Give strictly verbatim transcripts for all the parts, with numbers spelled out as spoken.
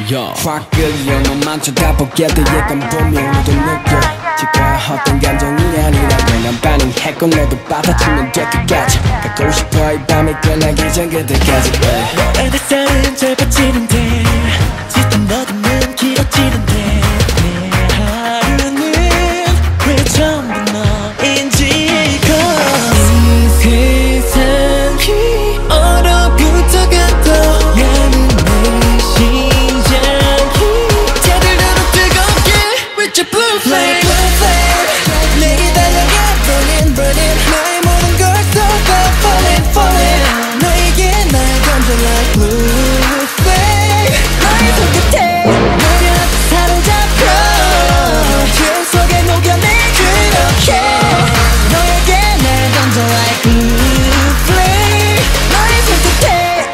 확 끌려 너만 쳐다보게 돼 약간 봄이 오늘도 느껴 지가 어떤 감정이 아니라고 난 반응했고 너도 받아주면 될 끝까지 갖고 싶어 이 밤이 끝나기 전 그때까지 너의 뱃살은 짧아지는데 짙은 너듬은 길어지는데 내 하루는 왜 전부 너인지 이 세상이 얼어붙어가 떠야는 내 심장이 제대로 뜨겁게 With your blue flame 내게 달려가 burning burning 나의 모든 걸 쏟아 falling falling 너에게 날 던져 like blue flame 너의 손끝에 노려하듯 사로잡혀 그 속에 녹여내 그렇게 너에게 날 던져 like blue flame 너의 손끝에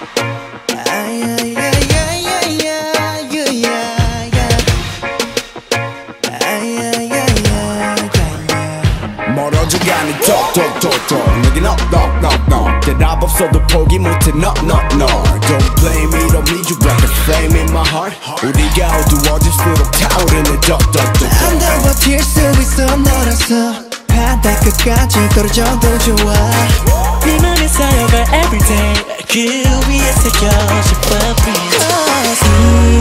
멀어져가는 톡톡톡톡 내겐 up up up up 대답 없어도 포기 못해 no no no Don't blame me don't need you like a flame in my heart 우리가 어두워질수록 타오르는 덕덕덕 안 더 버틸 수 있어 너라서 바닥 끝까지 떨어져도 좋아 네 맘에 쌓여갈 everyday 그 위에 새겨질 법이 이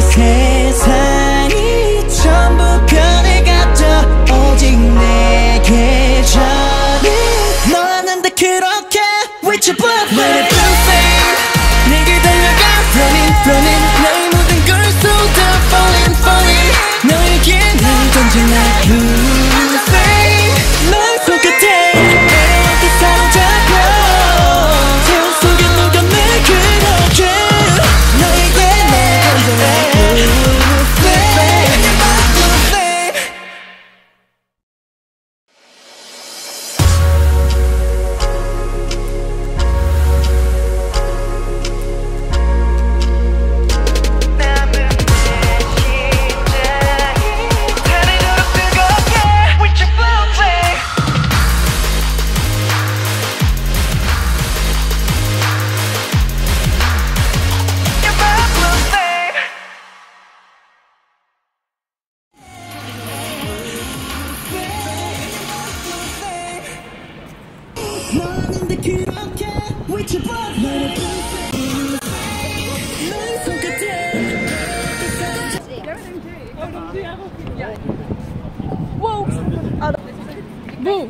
세상이 전부 변해갔죠 오직 내게 전해 너였는데 그렇게 With your blood flame blue flame 내게 달려가 running running 나의 모든 걸 쏟아 falling falling 너에게 날 던져 like blue flame 너의 손끝에 내려와서 사로잡혀 태양 속에 녹여내 그렇게 너에게 날 던져 like blue flame blue flame 너였는데 그렇게 With your blood flame 너의 손끝에 Wow. Wow.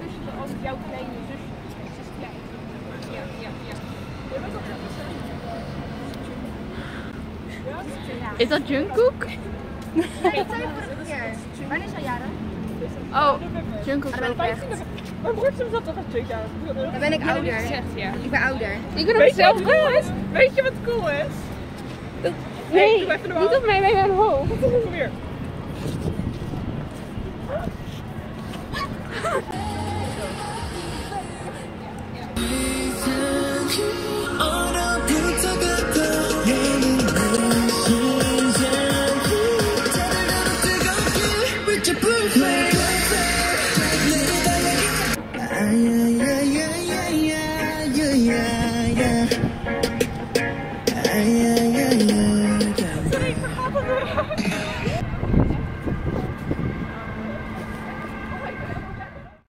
Is dat Jungkook? Nee, wanneer is hij jarig? Oh, Jungkook ook echt. Mijn broertje zat toch al twee jaar. Dan ben ik ouder. Ja. Ik ben ouder. Ik ben ook Weet je wat zelf cool is? Weet je wat cool is? Nee, doe even niet op mij bij mijn hoofd. Kom hier. 이